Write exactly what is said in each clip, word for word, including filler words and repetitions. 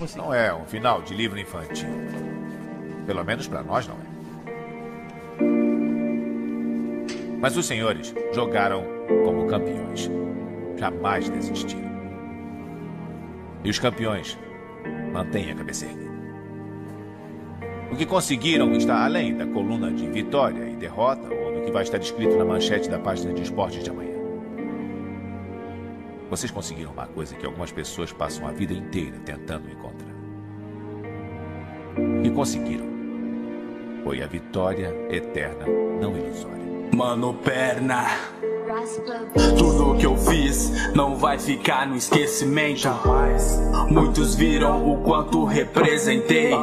conseguir. Não é um final de livro infantil. Pelo menos pra nós não é. Mas os senhores jogaram como campeões. Jamais desistiram. E os campeões mantêm a cabeça erguida. O que conseguiram está além da coluna de vitória e derrota ou do que vai estar escrito na manchete da página de esportes de amanhã. Vocês conseguiram uma coisa que algumas pessoas passam a vida inteira tentando encontrar. O que conseguiram foi a vitória eterna, não ilusória. Mano, perna, tudo que eu fiz não vai ficar no esquecimento. Muitos viram o quanto representei,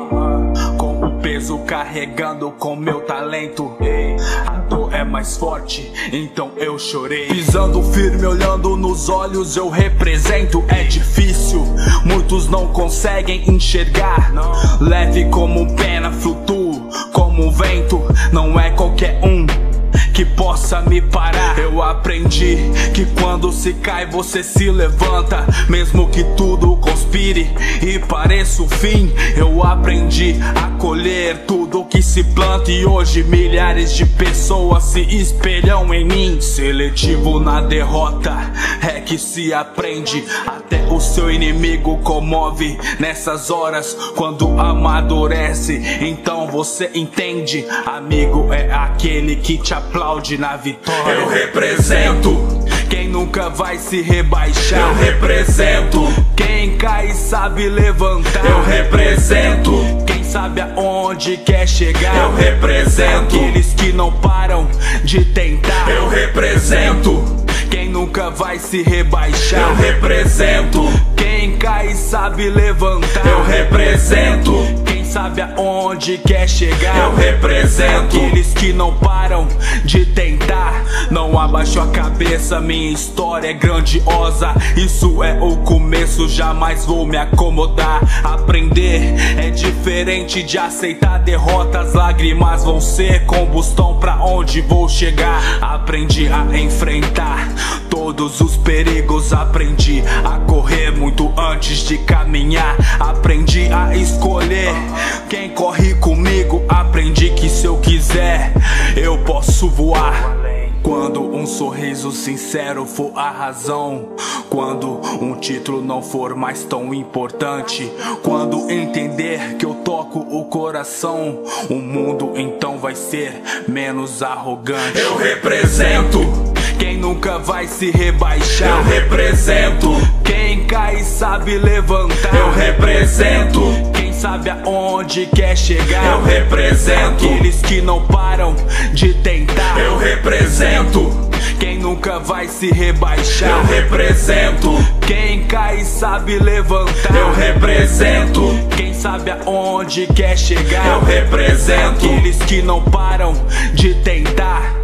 com o peso carregando com meu talento. A dor é mais forte, então eu chorei. Pisando firme, olhando nos olhos, eu represento. É difícil, muitos não conseguem enxergar. Leve como pena, flutuo como um vento. Não é qualquer um que possa me parar. Eu aprendi que quando se cai você se levanta, mesmo que tudo conspire e pareça o fim. Eu aprendi a colher tudo que se planta, e hoje milhares de pessoas se espelham em mim. Seletivo na derrota é que se aprende. Até o seu inimigo comove nessas horas, quando amadurece, então você entende. Amigo é aquele que te aplaude na vitória. Eu represento quem nunca vai se rebaixar. Eu represento quem cai e sabe levantar. Eu represento quem sabe aonde quer chegar. Eu represento aqueles que não param de tentar. Eu represento quem nunca vai se rebaixar. Eu represento quem cai e sabe levantar. Eu represento quem sabe aonde quer chegar. Eu represento aqueles que não param de tentar. Não abaixo a cabeça, minha história é grandiosa. Isso é o começo, jamais vou me acomodar. Aprender é diferente de aceitar derrotas. Lágrimas vão ser combustão pra onde vou chegar. Aprendi a enfrentar todos os perigos. Aprendi a correr muito antes de caminhar. Aprendi a escolher quem corre comigo. Aprendi que se eu quiser eu posso voar. Quando um sorriso sincero for a razão, quando um título não for mais tão importante, quando entender que eu toco o coração, o mundo então vai ser menos arrogante. Eu represento quem nunca vai se rebaixar. Eu represento quem cai e sabe levantar. Eu represento quem sabe aonde quer chegar. Eu represento aqueles que não param de tentar. Eu represento quem nunca vai se rebaixar. Eu represento quem cai e sabe levantar. Eu represento quem sabe aonde quer chegar. Eu represento aqueles que não param de tentar.